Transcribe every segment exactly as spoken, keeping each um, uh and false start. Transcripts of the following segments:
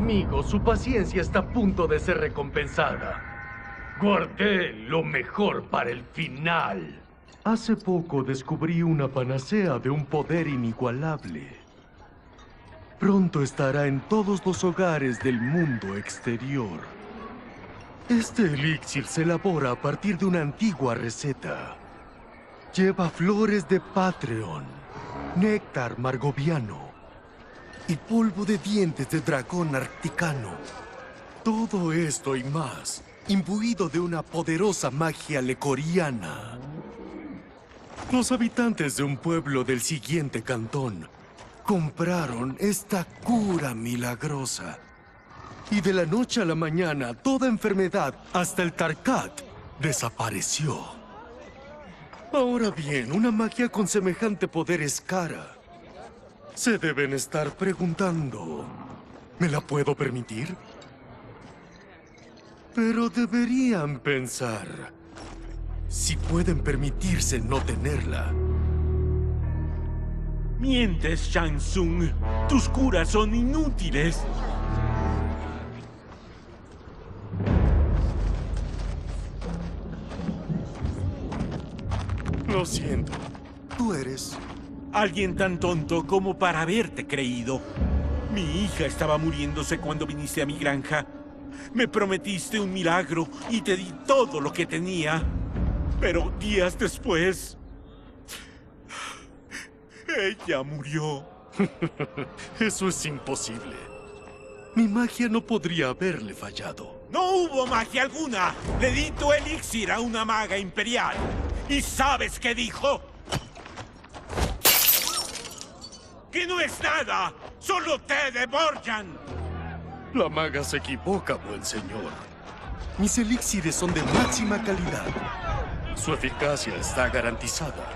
Amigo, su paciencia está a punto de ser recompensada. Guardé lo mejor para el final. Hace poco descubrí una panacea de un poder inigualable. Pronto estará en todos los hogares del mundo exterior. Este elixir se elabora a partir de una antigua receta. Lleva flores de Patreon, néctar margoviano y polvo de dientes de dragón arcticano. Todo esto y más, imbuido de una poderosa magia lecoriana. Los habitantes de un pueblo del siguiente cantón compraron esta cura milagrosa. Y de la noche a la mañana, toda enfermedad, hasta el Tarkat, desapareció. Ahora bien, una magia con semejante poder es cara. Se deben estar preguntando, ¿me la puedo permitir? Pero deberían pensar si pueden permitirse no tenerla. Mientes, Shang Tsung. Tus curas son inútiles. Lo siento. Tú eres... Alguien tan tonto como para haberte creído. Mi hija estaba muriéndose cuando viniste a mi granja. Me prometiste un milagro y te di todo lo que tenía. Pero días después... ella murió. Eso es imposible. Mi magia no podría haberle fallado. ¡No hubo magia alguna! Le di tu elixir a una maga imperial. ¿Y sabes qué dijo? ¡Que no es nada! ¡Solo té de Borjan! La maga se equivoca, buen señor. Mis elixires son de máxima calidad. Su eficacia está garantizada.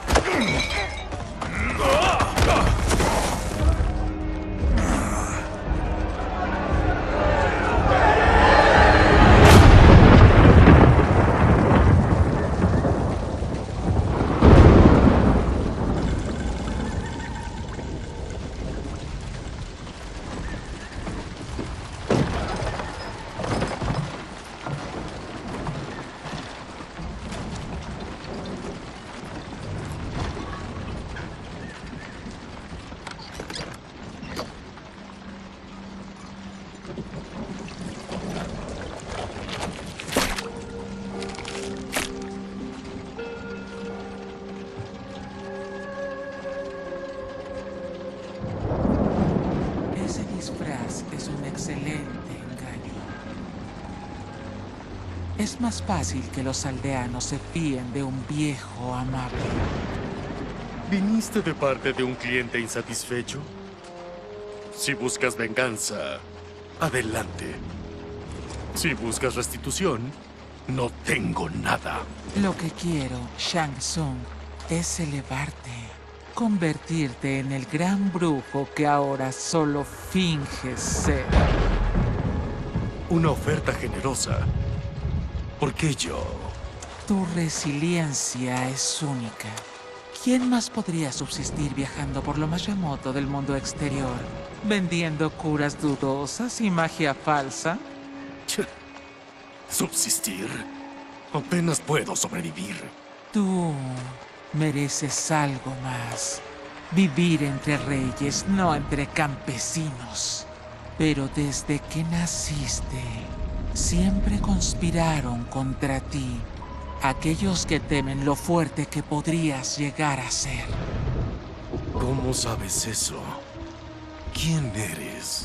Es más fácil que los aldeanos se fíen de un viejo amable. ¿Viniste de parte de un cliente insatisfecho? Si buscas venganza, adelante. Si buscas restitución, no tengo nada. Lo que quiero, Shang Tsung, es elevarte. Convertirte en el gran brujo que ahora solo finges ser. Una oferta generosa. ¿Por qué yo? Tu resiliencia es única. ¿Quién más podría subsistir viajando por lo más remoto del mundo exterior, vendiendo curas dudosas y magia falsa? ¿Subsistir? Apenas puedo sobrevivir. Tú mereces algo más. Vivir entre reyes, no entre campesinos. Pero desde que naciste, siempre conspiraron contra ti aquellos que temen lo fuerte que podrías llegar a ser. ¿Cómo sabes eso? ¿Quién eres?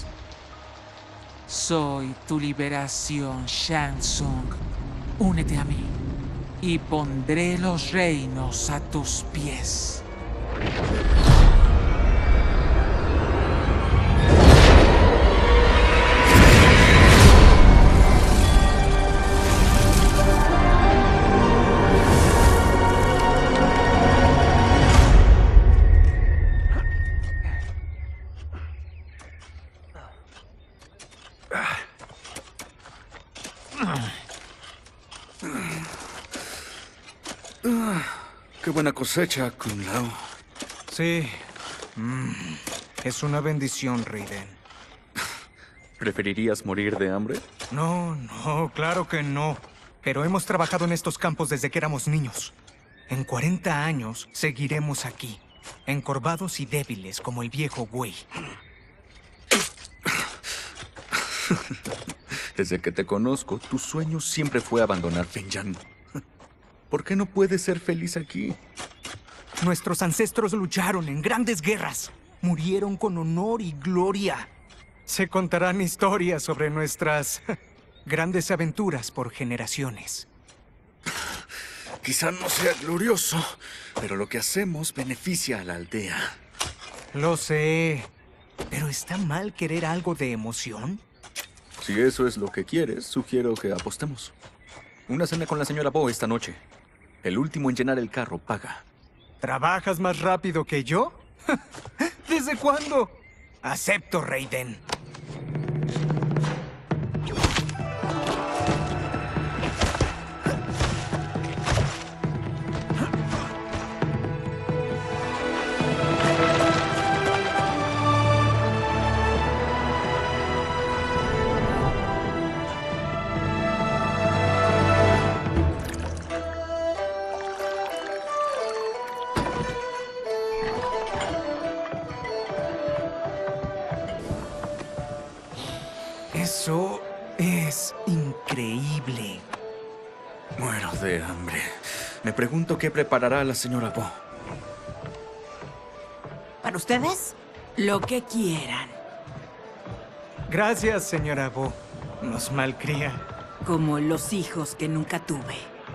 Soy tu liberación, Shang Tsung. Únete a mí y pondré los reinos a tus pies. Qué buena cosecha, Kung Lao. Sí. Mm. Es una bendición, Raiden. ¿Preferirías morir de hambre? No, no, claro que no. Pero hemos trabajado en estos campos desde que éramos niños. En cuarenta años seguiremos aquí, encorvados y débiles como el viejo güey. Desde que te conozco, tu sueño siempre fue abandonar Fenjan. ¿Por qué no puedes ser feliz aquí? Nuestros ancestros lucharon en grandes guerras. Murieron con honor y gloria. Se contarán historias sobre nuestras grandes aventuras por generaciones. Quizá no sea glorioso, pero lo que hacemos beneficia a la aldea. Lo sé. ¿Pero está mal querer algo de emoción? Si eso es lo que quieres, sugiero que apostemos. Una cena con la señora Bo esta noche. El último en llenar el carro paga. ¿Trabajas más rápido que yo? ¿Desde cuándo? Acepto, Raiden. Eso es increíble. Muero de hambre. Me pregunto qué preparará la señora Bo. ¿Para ustedes? Lo que quieran. Gracias, señora Bo. Nos malcría. Como los hijos que nunca tuve.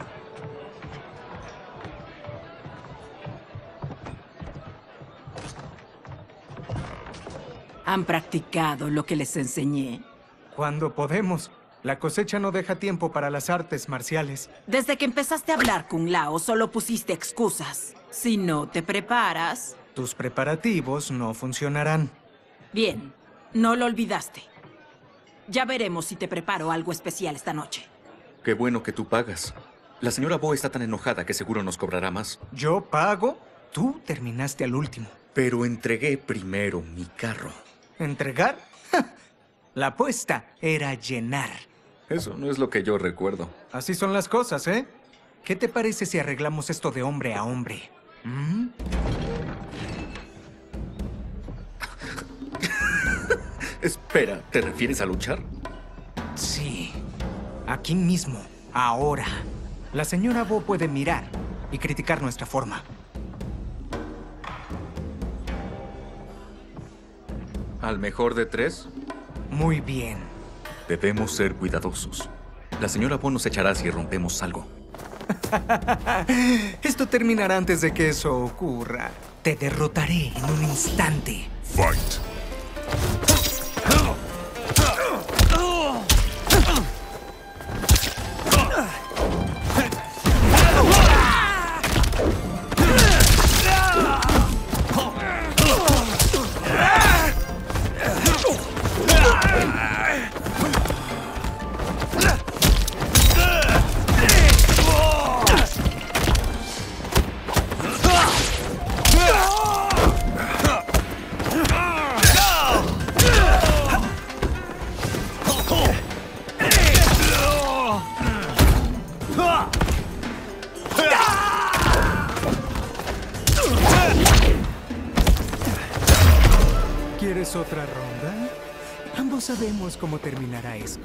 ¿Han practicado lo que les enseñé? Cuando podemos. La cosecha no deja tiempo para las artes marciales. Desde que empezaste a hablar, Kung Lao, solo pusiste excusas. Si no te preparas... Tus preparativos no funcionarán. Bien, no lo olvidaste. Ya veremos si te preparo algo especial esta noche. Qué bueno que tú pagas. La señora Bo está tan enojada que seguro nos cobrará más. ¿Yo pago? Tú terminaste al último. Pero entregué primero mi carro. ¿Entregar? ¡Ja! La apuesta era llenar. Eso no es lo que yo recuerdo. Así son las cosas, ¿eh? ¿Qué te parece si arreglamos esto de hombre a hombre? ¿Mm? Espera, ¿te refieres a luchar? Sí. Aquí mismo, ahora. La señora Bo puede mirar y criticar nuestra forma. ¿Al mejor de tres? Muy bien. Debemos ser cuidadosos. La señora Bo nos echará si rompemos algo. Esto terminará antes de que eso ocurra. Te derrotaré en un instante. Fight. ¿Quieres otra ronda? Ambos sabemos cómo terminará esto.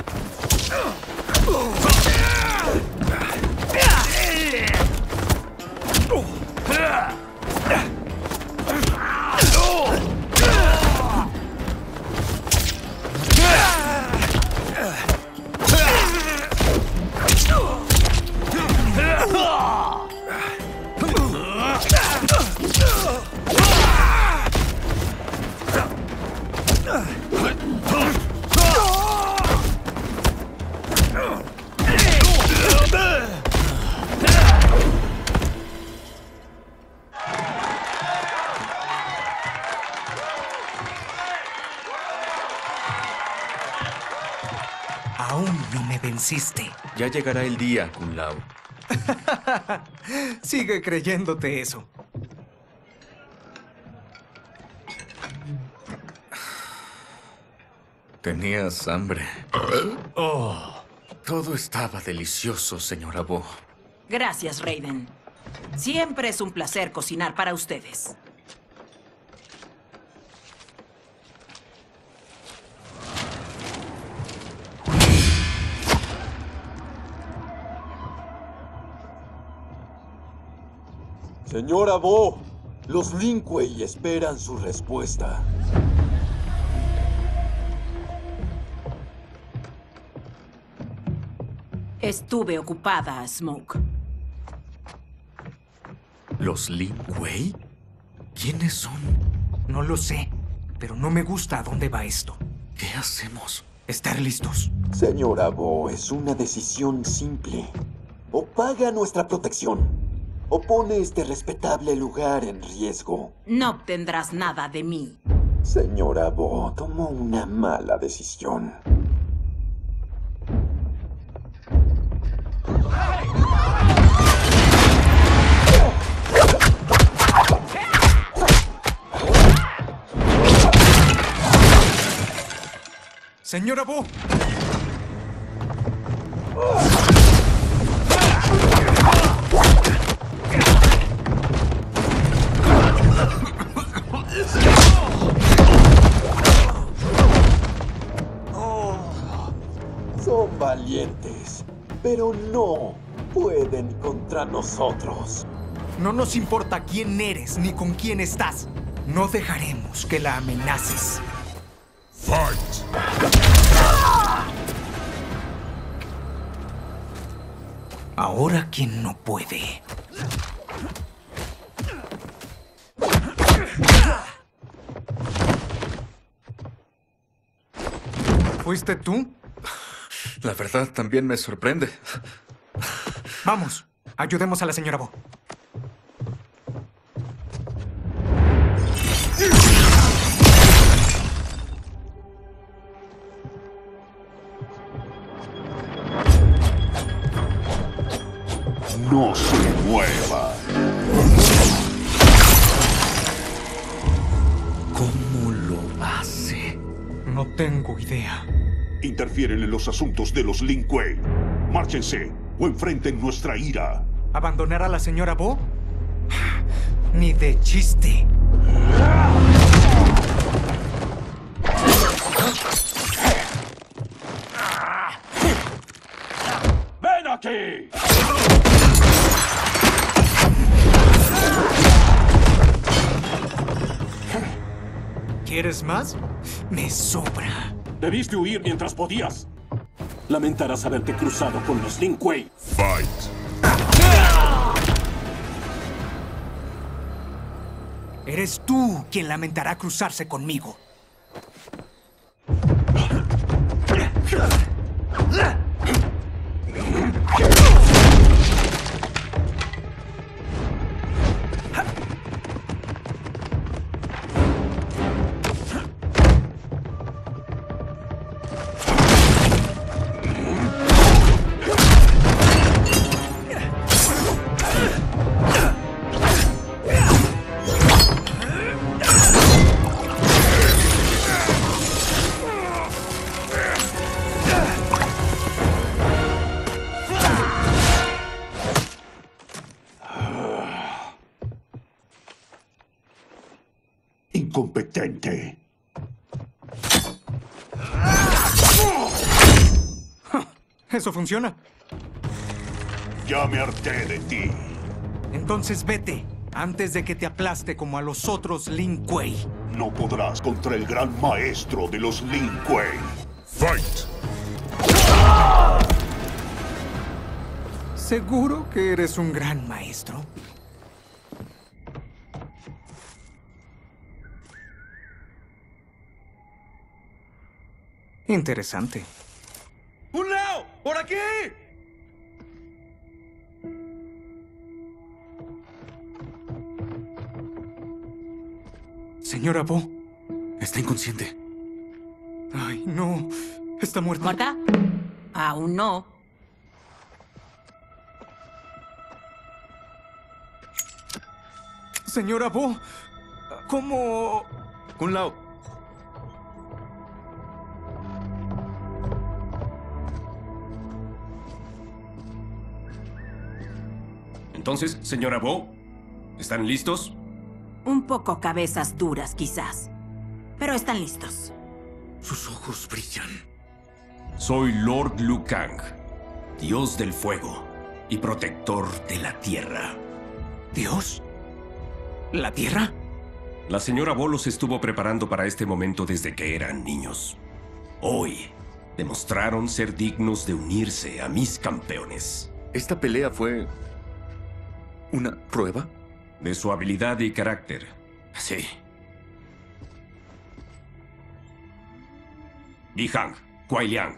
Aún no me venciste. Ya llegará el día, Kung Lao. Sigue creyéndote eso. Tenías hambre. Oh, todo estaba delicioso, señora Bo. Gracias, Raiden. Siempre es un placer cocinar para ustedes. Señora Bo, los Lin Kuei esperan su respuesta. Estuve ocupada, Smoke. ¿Los Lin Kuei? ¿Quiénes son? No lo sé, pero no me gusta a dónde va esto. ¿Qué hacemos? Estar listos. Señora Bo, es una decisión simple. O paga nuestra protección, o pone este respetable lugar en riesgo. No obtendrás nada de mí. Señora Bo, tomó una mala decisión. Señora Bo. Son valientes, pero no pueden contra nosotros. No nos importa quién eres ni con quién estás. No dejaremos que la amenaces. Fight! Ahora quien no puede. ¿Fuiste tú? La verdad también me sorprende. Vamos, ayudemos a la señora Bo. No se mueva. ¿Cómo lo hace? No tengo idea. Interfieren en los asuntos de los Lin Kuei. Márchense o enfrenten nuestra ira. ¿Abandonar a la señora Bo? Ni de chiste. ¡Ven aquí! ¿Quieres más? Me sobra. Debiste huir mientras podías. Lamentarás haberte cruzado con los Lin Kuei. Fight. Eres tú quien lamentará cruzarse conmigo. Incompetente. ¿Eso funciona? Ya me harté de ti. Entonces vete, antes de que te aplaste como a los otros Lin Kuei. No podrás contra el gran maestro de los Lin Kuei. Fight. ¿Seguro que eres un gran maestro? Interesante. ¡Un Lao! ¡Por aquí! Señora Bo. Está inconsciente. Ay, no. Está muerta. ¿Muerta? Aún no. Señora Bo. ¿Cómo...? Kun Lao. Entonces, señora Bo, ¿están listos? Un poco cabezas duras, quizás. Pero están listos. Sus ojos brillan. Soy Lord Liu Kang, dios del fuego y protector de la tierra. ¿Dios? ¿La tierra? La señora Bo los estuvo preparando para este momento desde que eran niños. Hoy demostraron ser dignos de unirse a mis campeones. ¿Esta pelea fue una prueba? De su habilidad y carácter, sí. Li Hang, Kuai Liang.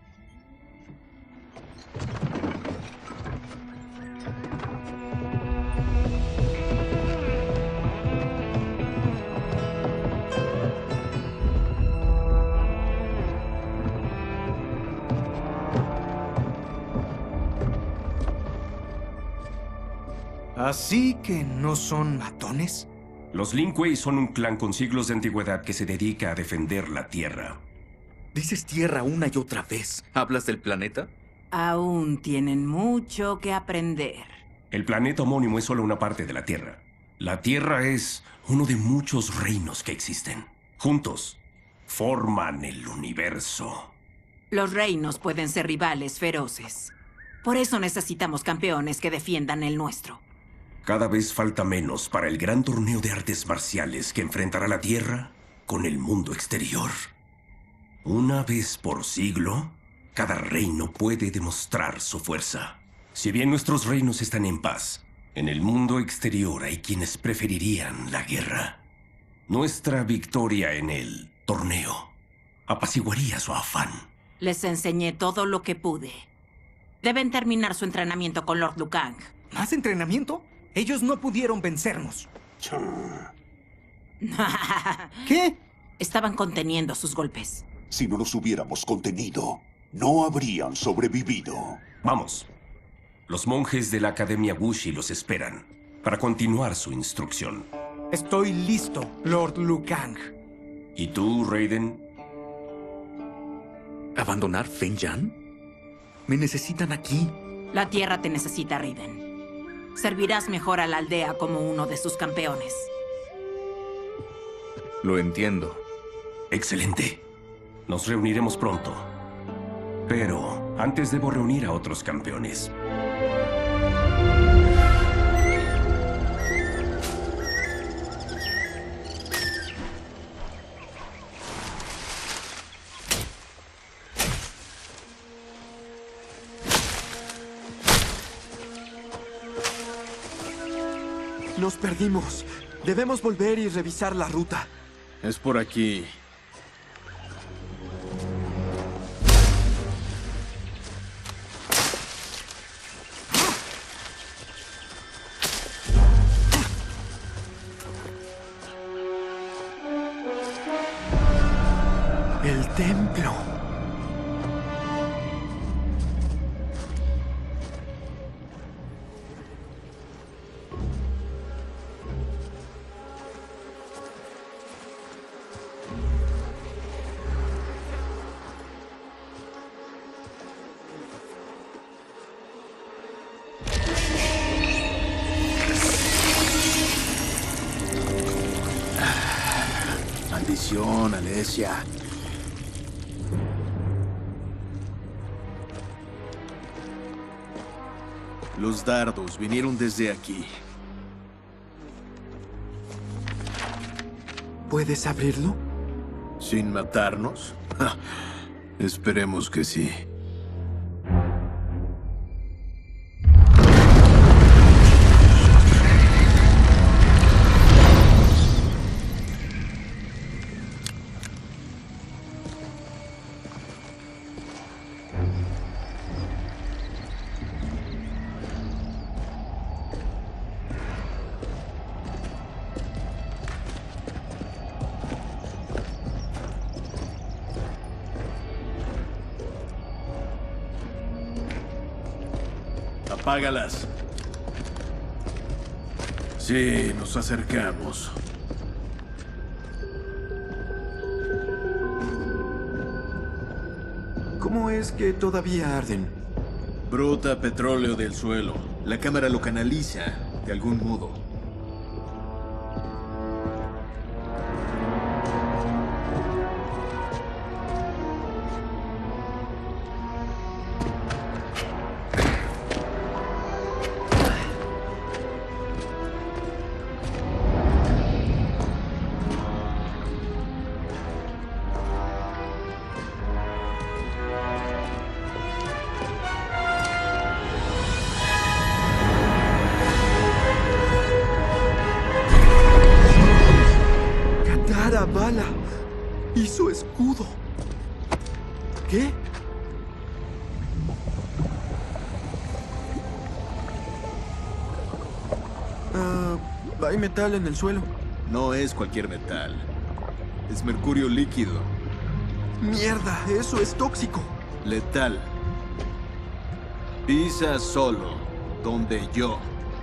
¿Así que no son matones? Los Lin Kuei son un clan con siglos de antigüedad que se dedica a defender la Tierra. Dices tierra una y otra vez. ¿Hablas del planeta? Aún tienen mucho que aprender. El planeta homónimo es solo una parte de la Tierra. La Tierra es uno de muchos reinos que existen. Juntos, forman el universo. Los reinos pueden ser rivales feroces. Por eso necesitamos campeones que defiendan el nuestro. Cada vez falta menos para el gran torneo de artes marciales que enfrentará la Tierra con el mundo exterior. Una vez por siglo, cada reino puede demostrar su fuerza. Si bien nuestros reinos están en paz, en el mundo exterior hay quienes preferirían la guerra. Nuestra victoria en el torneo apaciguaría su afán. Les enseñé todo lo que pude. Deben terminar su entrenamiento con Lord Liu Kang. ¿Más entrenamiento? Ellos no pudieron vencernos. ¿Qué? Estaban conteniendo sus golpes. Si no los hubiéramos contenido, no habrían sobrevivido. Vamos. Los monjes de la Academia Wuxi los esperan para continuar su instrucción. Estoy listo, Lord Liu Kang. ¿Y tú, Raiden? ¿Abandonar Feng'an? Me necesitan aquí. La Tierra te necesita, Raiden. Servirás mejor a la aldea como uno de sus campeones. Lo entiendo. Excelente. Nos reuniremos pronto. Pero antes debo reunir a otros campeones. Nos perdimos. Debemos volver y revisar la ruta. Es por aquí. El templo. Maldición, Alesia. Los dardos vinieron desde aquí. ¿Puedes abrirlo? ¿Sin matarnos? Ja, esperemos que sí. Apágalas. Sí, nos acercamos. ¿Cómo es que todavía arden? Brota petróleo del suelo. La cámara lo canaliza de algún modo. Bala y su escudo. ¿Qué? Ah, hay metal en el suelo. No es cualquier metal. Es mercurio líquido. Mierda, eso es tóxico. Letal. Pisa solo, donde yo.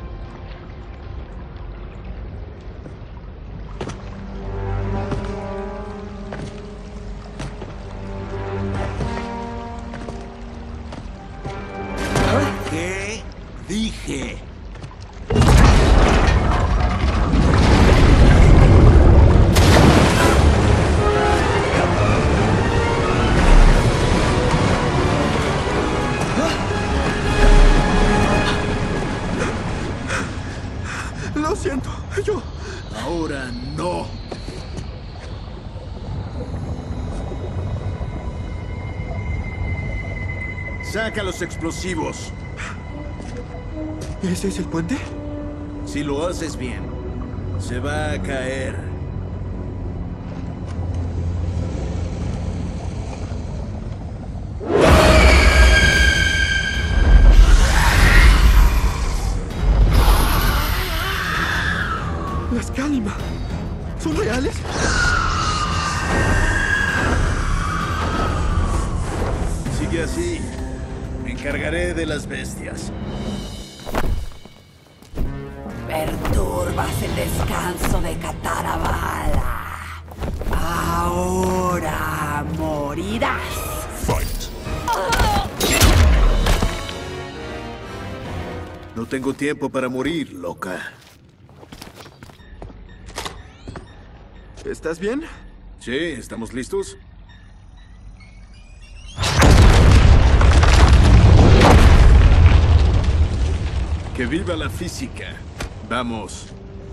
¿Qué dije? Lo siento, yo... Ahora no. Saca los explosivos. ¿Ese es el puente? Si lo haces bien, se va a caer. Las Kalima. ¿Son reales? Sigue así. Me encargaré de las bestias. Perturbas el descanso de Catarabala. Ahora morirás. Fight. No tengo tiempo para morir, loca. ¿Estás bien? Sí, ¿estamos listos? ¡Que viva la física! ¡Vamos!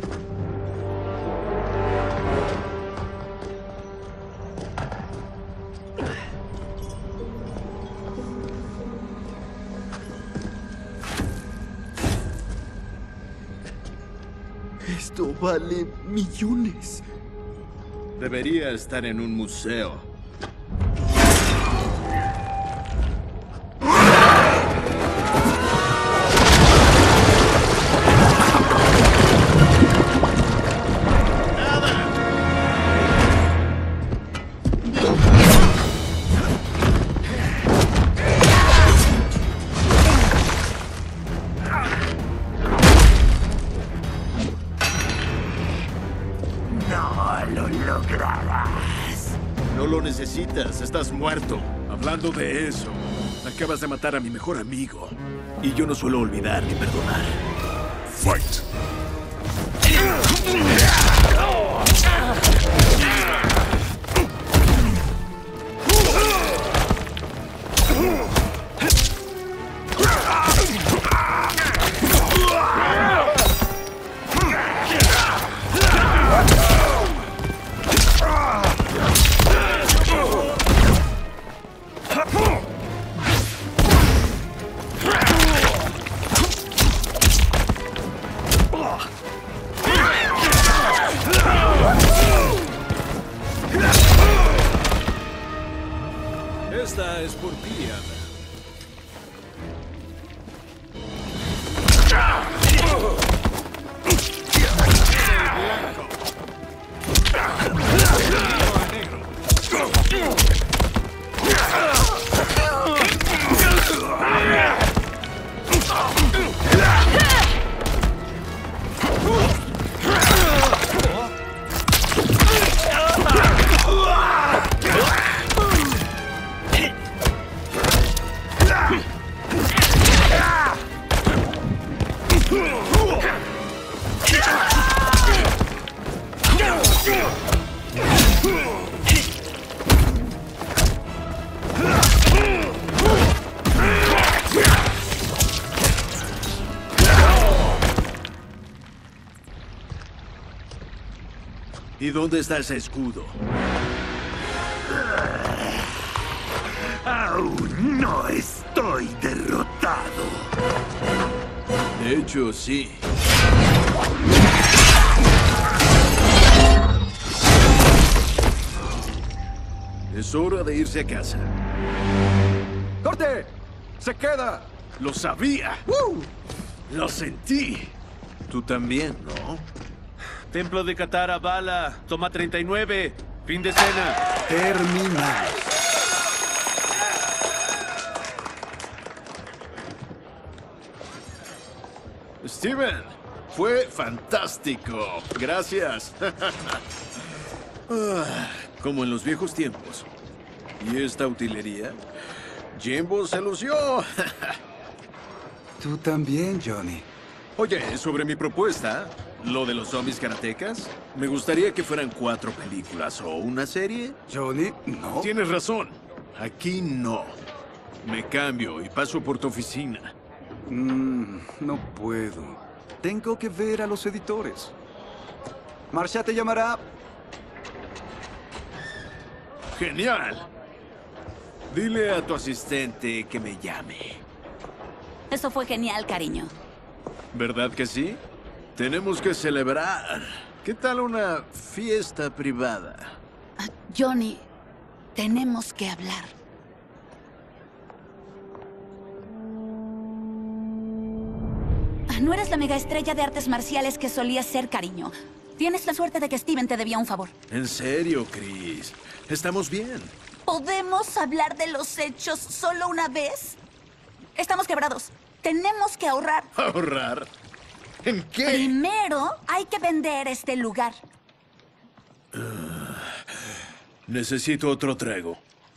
Esto vale millones. Debería estar en un museo. No lo necesitas, estás muerto. Hablando de eso, acabas de matar a mi mejor amigo. Y yo no suelo olvidar ni perdonar. Fight. Esta es por ti, Ana. ¿Y dónde está ese escudo? Aún no estoy derrotado. De hecho, sí. Es hora de irse a casa. ¡Corte! ¡Se queda! ¡Lo sabía! ¡Uh! ¡Lo sentí! Tú también, ¿no? Templo de Katara, Bala. Toma treinta y nueve. Fin de escena. Terminamos. Steven, fue fantástico. Gracias. Ah, como en los viejos tiempos. ¿Y esta utilería? Jimbo se lució. Tú también, Johnny. Oye, sobre mi propuesta, lo de los zombies karatecas, me gustaría que fueran cuatro películas o una serie. Johnny, no. Tienes razón. Aquí no. Me cambio y paso por tu oficina. Mm, no puedo. Tengo que ver a los editores. Marsha te llamará. ¡Genial! Dile a tu asistente que me llame. Eso fue genial, cariño. ¿Verdad que sí? Tenemos que celebrar. ¿Qué tal una fiesta privada? Johnny, tenemos que hablar. No eres la mega estrella de artes marciales que solías ser, cariño. Tienes la suerte de que Steven te debía un favor. En serio, Chris. Estamos bien. ¿Podemos hablar de los hechos solo una vez? Estamos quebrados. Tenemos que ahorrar. ¿Ahorrar? ¿En qué? Primero hay que vender este lugar. Uh, necesito otro trago.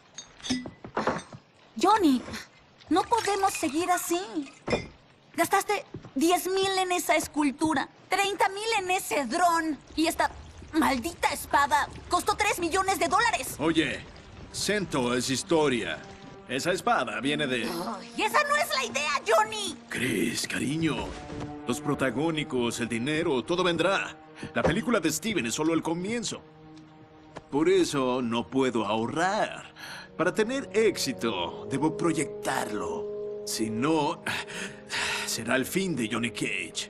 Johnny, no podemos seguir así. Gastaste diez mil en esa escultura, treinta mil en ese dron. Y esta maldita espada costó tres millones de dólares. Oye, Sento es historia. Esa espada viene de... Y esa no es la idea, Johnny. Chris, cariño. Los protagónicos, el dinero, todo vendrá. La película de Steven es solo el comienzo. Por eso no puedo ahorrar. Para tener éxito, debo proyectarlo. Si no, será el fin de Johnny Cage.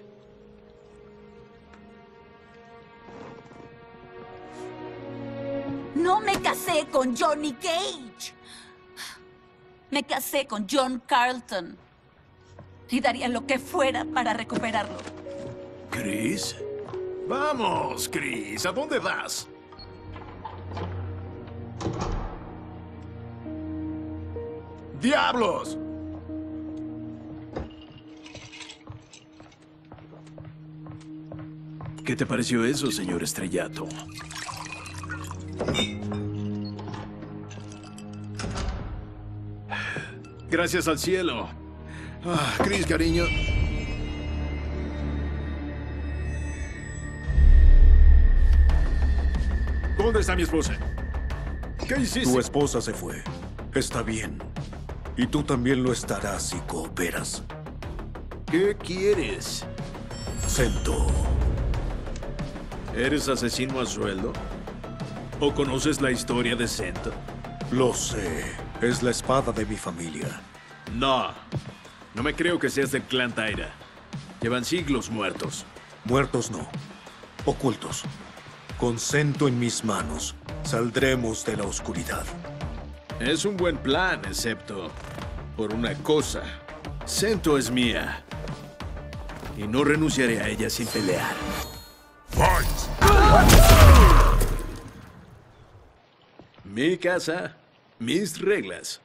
No me casé con Johnny Cage. Me casé con John Carlton. Y daría lo que fuera para recuperarlo. ¿Chris? Vamos, Chris. ¿A dónde vas? ¡Diablos! ¿Qué te pareció eso, señor Estrellato? Gracias al cielo. Ah, Chris, cariño. ¿Dónde está mi esposa? ¿Qué hiciste? Tu esposa se fue. Está bien. Y tú también lo estarás si cooperas. ¿Qué quieres? Sento. ¿Eres asesino a sueldo? ¿O conoces la historia de Sento? Lo sé. Es la espada de mi familia. No. No me creo que seas del clan Taira. Llevan siglos muertos. Muertos no. Ocultos. Con Sento en mis manos, saldremos de la oscuridad. Es un buen plan, excepto por una cosa. Sento es mía. Y no renunciaré a ella sin pelear. Mi casa, mis reglas.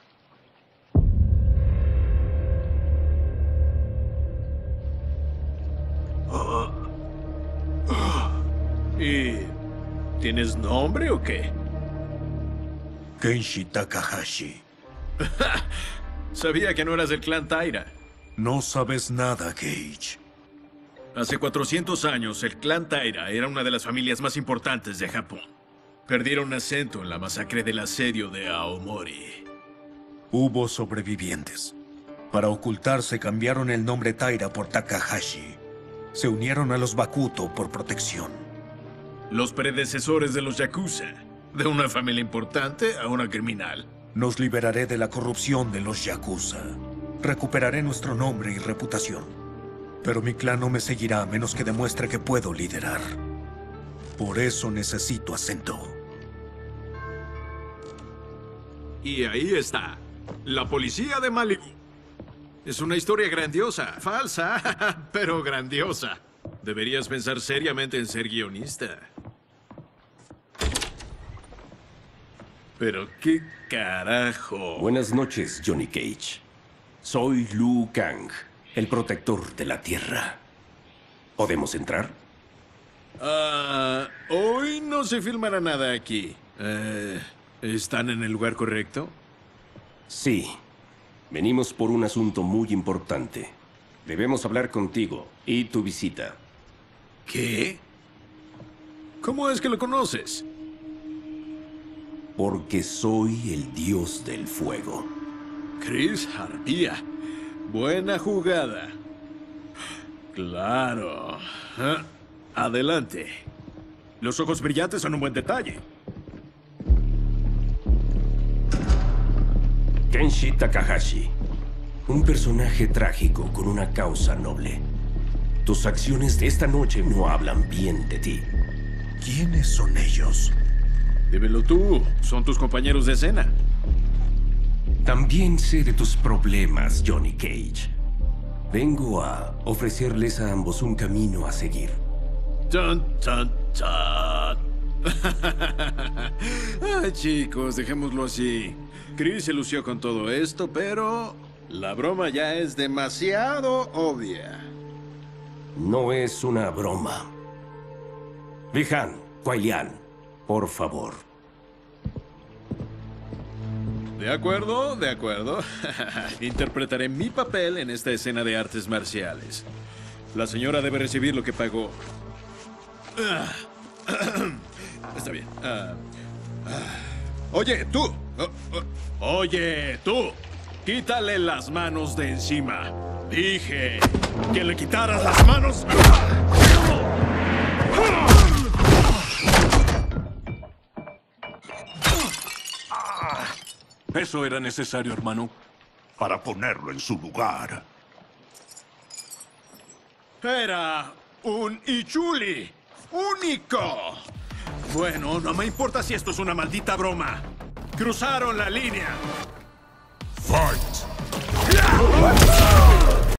¿Y tienes nombre o qué? Kenshi Takahashi. Sabía que no eras del clan Taira. No sabes nada, Cage. Hace cuatrocientos años, el clan Taira era una de las familias más importantes de Japón. Perdieron acento en la masacre del asedio de Aomori. Hubo sobrevivientes. Para ocultarse cambiaron el nombre Taira por Takahashi. Se unieron a los Bakuto por protección. Los predecesores de los Yakuza. De una familia importante a una criminal. Nos liberaré de la corrupción de los Yakuza. Recuperaré nuestro nombre y reputación. Pero mi clan no me seguirá a menos que demuestre que puedo liderar. Por eso necesito a Sento. Y ahí está. La policía de Malibu. Es una historia grandiosa. Falsa, pero grandiosa. Deberías pensar seriamente en ser guionista. Pero qué carajo. Buenas noches, Johnny Cage. Soy Liu Kang, el protector de la Tierra. ¿Podemos entrar? Ah, hoy no se filmará nada aquí. Eh, ¿Están en el lugar correcto? Sí. Venimos por un asunto muy importante. Debemos hablar contigo y tu visita. ¿Qué? ¿Cómo es que lo conoces? Porque soy el dios del fuego. Chris Harbia. Buena jugada. Claro. Ah, adelante. Los ojos brillantes son un buen detalle. Kenshi Takahashi. Un personaje trágico con una causa noble. Tus acciones de esta noche no hablan bien de ti. ¿Quiénes son ellos? Dímelo tú. Son tus compañeros de escena. También sé de tus problemas, Johnny Cage. Vengo a ofrecerles a ambos un camino a seguir. Tan, tan, tan. Ah, chicos, dejémoslo así. Chris se lució con todo esto, pero la broma ya es demasiado obvia. No es una broma. Bi-Han, Kuai Lian, por favor. De acuerdo, de acuerdo. Interpretaré mi papel en esta escena de artes marciales. La señora debe recibir lo que pagó. Está bien. Uh, uh. Oye, tú. Uh, uh. Oye, tú. Quítale las manos de encima. Dije que le quitaras las manos. ¿Eso era necesario, hermano? Para ponerlo en su lugar. Era un Ichuli. ¡Único! Bueno, no me importa si esto es una maldita broma. Cruzaron la línea. Fight! ¡Ya!